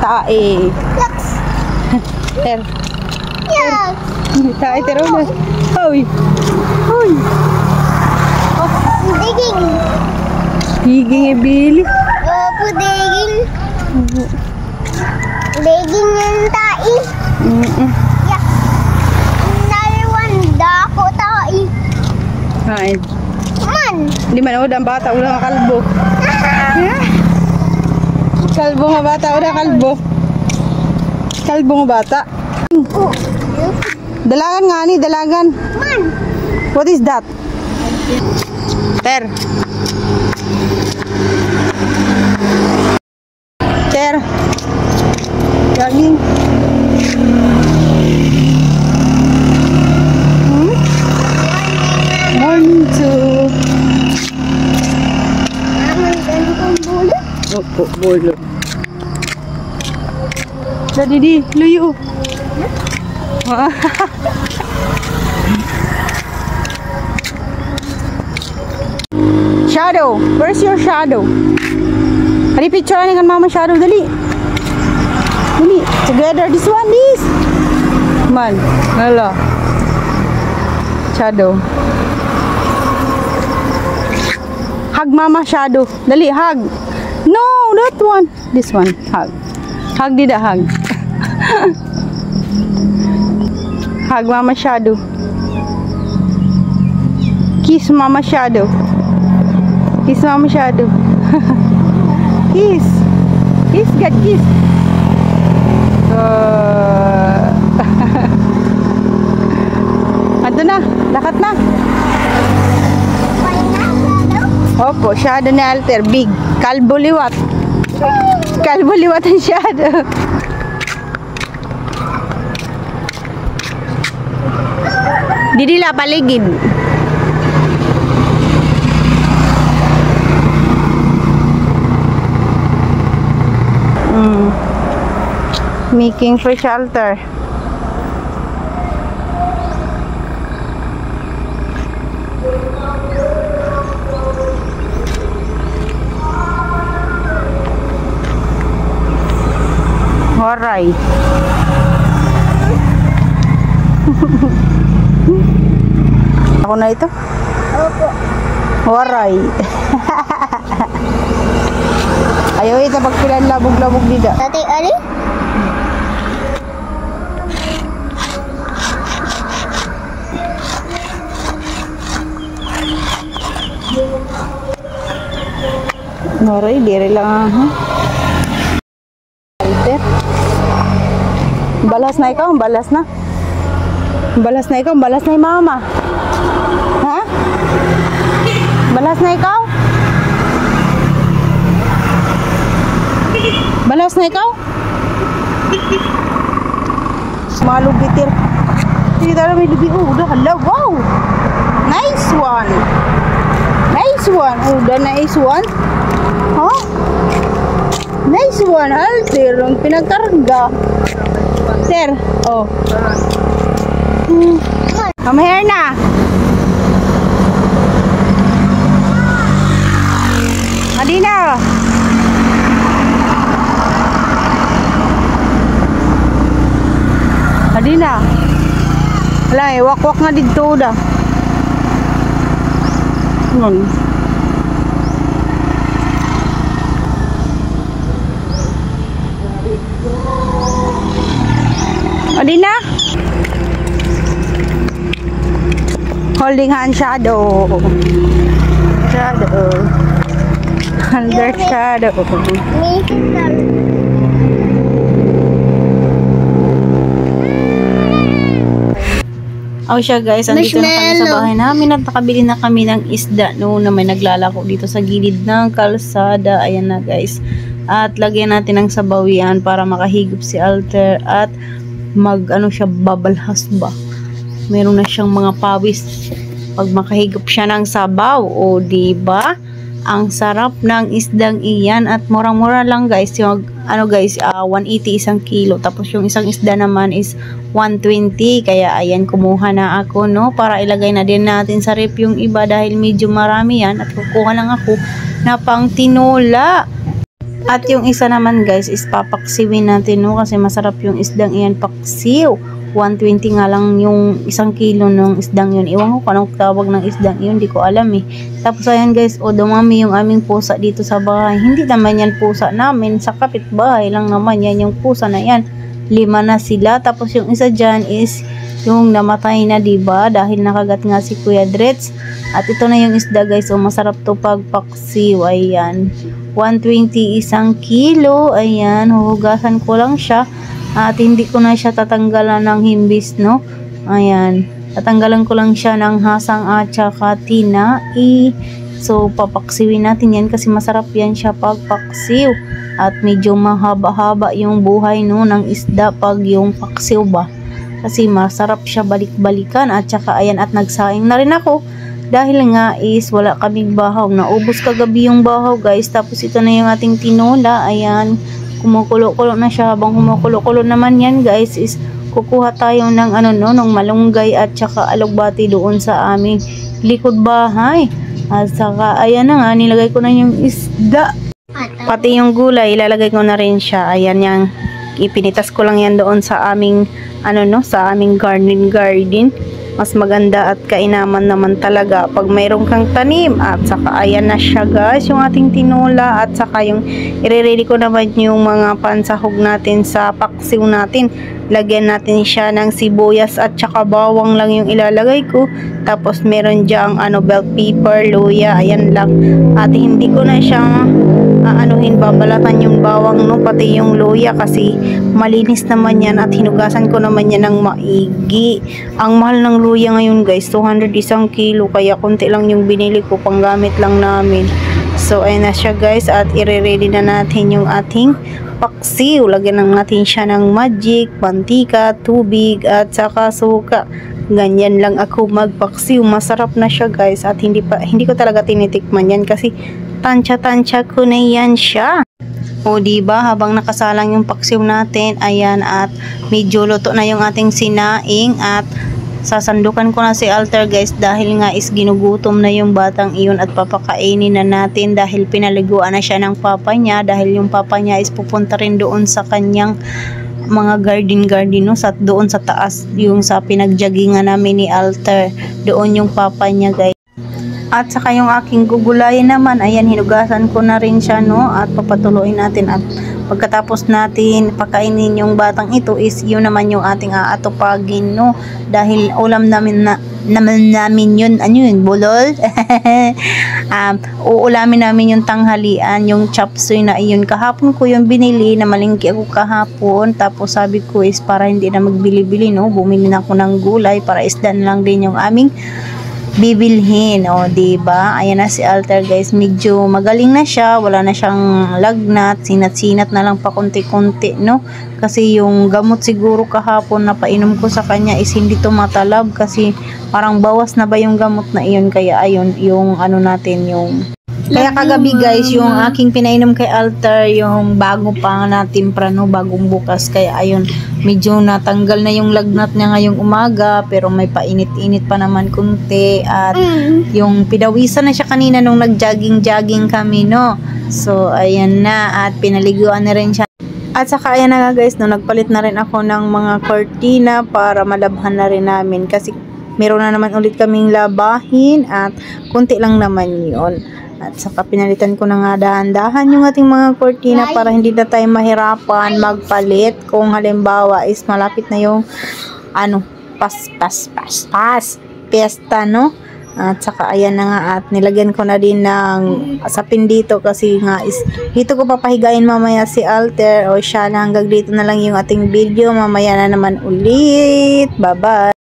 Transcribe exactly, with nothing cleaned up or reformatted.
tae. Ter. Yes. Tae tero na. Hoy. Hoy. Puding. Higing e Billy. Oh, puding. Puding yung tae. Mm -mm. Yeah. Nalawan dako tae. Ay. Man. Di man o ang bata udah kalbo. Kalbo nga bata udah kalbo. Kalbo nga bata. Oh. Dalagan nga ni, dalagan. Man. What is that? Ter. Ter. Jogging. Hmm? Morning to. Amoy gano kong bulo. Opo, bolo. Dadi di, luyo. Shadow, where's your shadow? Hari picture dengan mama shadow dali. Dali, together this one this. Man, lala. Shadow. Hug mama shadow. Dali, hug. No, that one. This one, hug. Hug dida hug. Hug mama shadow. Kiss mama shadow. Kiss mama shadow. Kiss. Kiss, God, kiss. Uh, Ato na, lakat na. Opo, shadow ni Alter, big. Kalbo liwat. Kalbo liwat ang shadow. Didila paligid. Mm. Making for shelter. Alright. Ako na ito? Opo. Waray. Ayaw ito pagpilan labog-labog dito. Tati, ali? Waray, diri lang. Huh? Balas na ikaw, balas na. Balas na ikaw, balas na yung mama. Ha? Balas na ikaw? Balas na ikaw? Malog bitir. Sige tara may lubi. Oh, udah. Hala, wow! Nice one! Nice one! Oh, udah nice one. Huh? Nice one, Alter. Ang pinagkarga. Sir, oh. Hmm. Come here na. Adina. Adina. Wala eh, wak-wak nga dito da. Nun. Adina. Holding hand shadow. Shadow. Under shadow. Oh siya guys, andito na kami sa bahay namin at nakabili na kami ng isda noon na may naglalako dito sa gilid ng kalsada. Ayan na guys. At lagyan natin ng sabawian para makahigop si Alter at mag ano siya babalhas ba. Meron na siyang mga pawis pag makahigop siya ng sabaw. O diba? Ang sarap ng isdang iyan at murang-mura lang guys. Yung ano guys, uh, one eighty isang kilo. Tapos yung isang isda naman is one twenty. Kaya ayan, kumuha na ako no para ilagay na din natin sa rep yung iba dahil medyo marami yan at kukuha lang ako na pang tinola. At yung isa naman guys is papaksiwin natin, no, kasi masarap yung isdang iyan, paksiw. one twenty nga lang yung isang kilo ng isdang yun. Iwan ko kung anong tawag ng isdang yun, di ko alam eh. Tapos ayan guys, o dumami yung aming pusa dito sa bahay. Hindi naman yan pusa namin, sa kapitbahay lang naman yan yung pusa na yan. Lima na sila. Tapos yung isa dyan is yung namatay na, diba, dahil nakagat nga si Kuya Dretz. At ito na yung isda guys, o masarap to pagpaksiw. Ayan, one twenty isang kilo. Ayan, huhugasan ko lang siya. At hindi ko na siya tatanggalan ng himbis, no? Ayan. Tatanggalan ko lang siya ng hasang at saka tinai. So, papaksiwin natin yan kasi masarap yan siya pagpaksiw. At medyo mahaba-haba yung buhay, no, ng isda pag yung paksiw ba. Kasi masarap siya balik-balikan. At saka, ayan, at nagsaing na rin ako. Dahil nga is wala kaming bahaw. Naubos kagabi yung bahaw, guys. Tapos ito na yung ating tinola. Ayan. Kumukulo-kulo na siya. Habang kumukulo-kulo naman yan guys is kukuha tayo ng ano no, ng malunggay at saka alugbati doon sa aming likod bahay. At saka ayan na nga, nilagay ko na yung isda. Pati yung gulay, ilalagay ko na rin siya. Ayan yang ipinitas ko lang yan doon sa aming ano no, sa aming garden garden. Mas maganda at kainaman naman talaga pag mayroon kang tanim. At saka ayan na siya guys, yung ating tinola. At saka yung i-ready ko naman yung mga pansahog natin sa paksiw natin. Lagyan natin siya ng sibuyas at saka bawang lang yung ilalagay ko. Tapos meron dyang ano, bell pepper, luya, ayan lang. At hindi ko na siyang aanuhin, babalatan yung bawang no, pati yung luya kasi malinis naman yan at hinugasan ko naman yan ng maigi. Ang mahal ng luya ngayon guys, two hundred isang kilo, kaya konti lang yung binili ko, panggamit lang namin. So ayun na siya guys, at i-ready na natin yung ating paksiw. Lagyan lang natin siya ng magic, mantika, tubig at saka suka. Ganyan lang ako magpaksiw. Masarap na siya guys, at hindi pa hindi ko talaga tinitikman yan kasi tansya-tansya ko na yan siya. O diba, habang nakasalang yung paksiw natin, ayan, at medyo luto na yung ating sinaing. At sasandukan ko na si Alter guys dahil nga is ginugutom na yung batang iyon at papakainin na natin dahil pinaliguan na siya ng papa niya, dahil yung papa niya is pupunta rin doon sa kanyang mga garden garden no, sa doon sa taas, yung sa pinagjagingan namin ni Alter, doon yung papa niya guys. At saka yung aking gugulayin naman, ayan, hinugasan ko na rin siya no, at papatuloy natin. At pagkatapos natin pakainin yung batang ito is yun naman yung ating aatupagin no, dahil ulam namin na naman namin yun, ano yun, bulol. um, uulamin namin yung tanghalian, yung chop suey na iyon. Kahapon ko yung binili, na malingki ako kahapon. Tapos sabi ko is para hindi na magbili-bili no, bumili na ako ng gulay para isda na lang din yung aming bibilhin. O diba, ayan na si Alter guys, medyo magaling na siya, wala na siyang lagnat, sinat-sinat na lang pa konti-konti no, kasi yung gamot siguro kahapon na painom ko sa kanya is hindi tumatalab kasi parang bawas na ba yung gamot na iyon, kaya ayun yung ano natin, yung kaya kagabi guys, yung aking pinainom kay Alter, yung bago pa na timpra no, bagong bukas, kaya ayun, medyo natanggal na yung lagnat niya ngayong umaga, pero may painit-init pa naman kunti. At mm. yung pidawisan na siya kanina nung nag-jogging-jogging kami no, so ayan na, at pinaliguan na rin siya. At saka ayan na nga guys no, nagpalit na rin ako ng mga kortina para malabhan na rin namin kasi meron na naman ulit kaming labahin at kunti lang naman yun. At saka pinalitan ko na nga dahan-dahan yung ating mga kortina para hindi na tayo mahirapan magpalit kung halimbawa is malapit na yung ano, pas pas pas pas pesta no. At saka ayan na nga, at nilagyan ko na din ng sapin dito kasi nga is dito ko papahigain mamaya si Alter. O siya na, hanggang dito na lang yung ating video, mamaya na naman ulit. Bye bye.